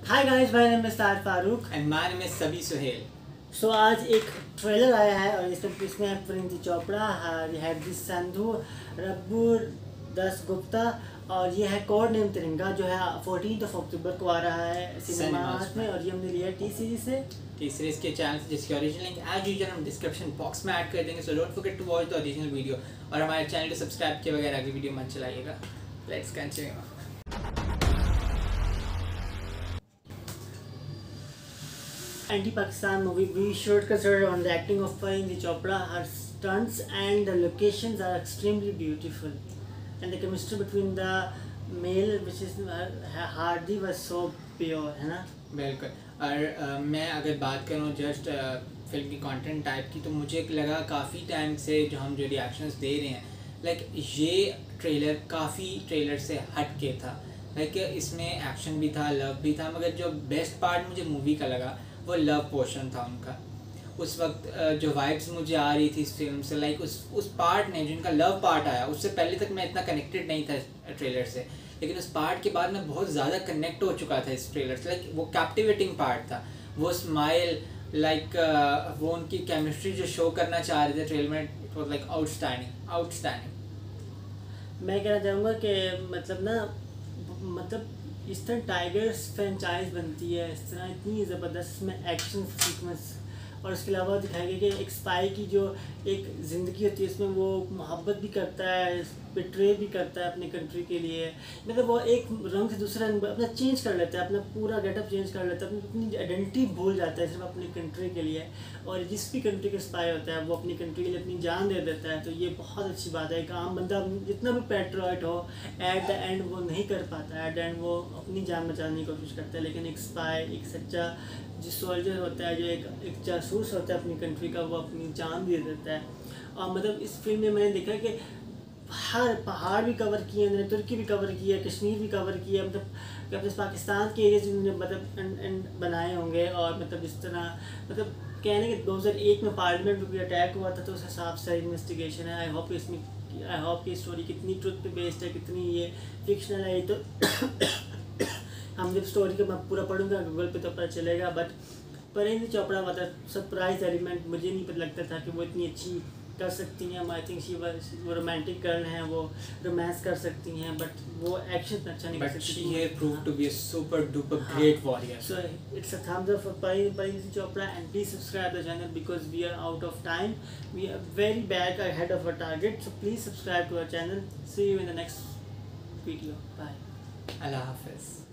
Hi guys, my name is Taj Farooq and my name is Sabi Suhail. सो आज एक trailer आया है और इसमें परिणीति चोपड़ा, हरदीप संधू, रब्बू दस गुप्ता और ये है कोड नेम तिरंगा जो है 14 अक्टूबर को आ रहा है सिनेमास में। और ये हमने लिया टी सीरीज से। टी सीरीज के चैनल से जिसकी ओरिजिनल लिंक एज यूजुअल हम डिस्क्रिप्शन बॉक्स में ऐड कर देंगे, so don't forget to watch the original video और हमारे चैनल को सब्सक्राइब किए बगैर अगली वीडियो मत चलाइएगा। Let's continue. Anti-Pakistan movie, we should consider on the acting of Parveen Chopra. Her stunts and the locations are extremely beautiful, and the chemistry between the male, which is Hardy, was so pure, है ना। बिल्कुल। और मैं अगर बात करूँ just film की content type की, तो मुझे लगा काफ़ी टाइम से जो हम जो रिएक्शंस दे रहे हैं, लाइक ये ट्रेलर काफ़ी ट्रेलर से हट के था। लाइक इसमें एक्शन भी था, लव भी था, मगर जो बेस्ट पार्ट मुझे मूवी का लगा वो लव पोर्शन था उनका। उस वक्त जो वाइब्स मुझे आ रही थी इस फिल्म से, लाइक उस पार्ट ने, जिनका लव पार्ट आया, उससे पहले तक मैं इतना कनेक्टेड नहीं था ट्रेलर से, लेकिन उस पार्ट के बाद मैं बहुत ज़्यादा कनेक्ट हो चुका था इस ट्रेलर से। लाइक वो कैप्टिवेटिंग पार्ट था, वो स्माइल, लाइक वो उनकी केमिस्ट्री जो शो करना चाह रहे थे ट्रेलर में, इट वाज लाइक आउटस्टैंडिंग। मैं कहना चाहूँगा कि मतलब इस तरह टाइगर्स फ्रेंचाइज बनती है, इस तरह इतनी ज़बरदस्त में एक्शन सीक्वेंस, और इसके अलावा दिखाया गया कि एक स्पाई की जो एक ज़िंदगी होती है उसमें वो मोहब्बत भी करता है, बिट्रे भी करता है अपनी कंट्री के लिए। मतलब वो एक रंग से दूसरा रंग अपना चेंज कर लेता है, अपना पूरा गेटअप चेंज कर लेता है, अपनी आइडेंटिटी भूल जाता है सिर्फ अपनी कंट्री के लिए। और जिस भी कंट्री का स्पाई होता है वो अपनी कंट्री के लिए अपनी जान दे देता है। तो ये बहुत अच्छी बात है। एक आम बंदा जितना भी पैट्रियट हो, एट द एंड वो नहीं कर पाता, एट द एंड वो अपनी जान बचाने की कोशिश करता है। लेकिन एक स्पाई, एक सच्चा जो सोल्जर होता है, जो एक जासूस होता है अपनी कंट्री का, वो अपनी जान दे देता है। और मतलब इस फिल्म में मैंने देखा कि हर पहाड़ भी कवर किए हैं, तुर्की भी कवर किया है, कश्मीर भी कवर किया है, मतलब अपने पाकिस्तान के एरिया जिन्होंने मतलब बनाए होंगे। और मतलब इस तरह मतलब कहने कि 2001 में पार्लियामेंट में भी अटैक हुआ था, तो उस हिसाब से इन्वेस्टिगेशन है। आई होप कि स्टोरी कितनी ट्रुथ पे बेस्ड है, कितनी ये फिक्शनल है। तो हम जब स्टोरी को मैं पूरा पढ़ूंगा गूगल पे तो पता चलेगा। बट परिणीति चोपड़ा मतलब सरप्राइज एलिमेंट, मुझे नहीं पता लगता था कि वो इतनी अच्छी कर सकती हैं। आई थिंक वो रोमांटिक गर्ल हैं, वो रोमांस कर सकती हैं, बट वो एक्शन अच्छा नहीं कर सकती। But she has proved to be a super duper great warrior. So it's a thumbs up for Parveen Chopra, and please subscribe the channel because we are out of time. We are very back ahead of our target. So please subscribe to our channel. See you in the next video. Bye. Allah Hafiz.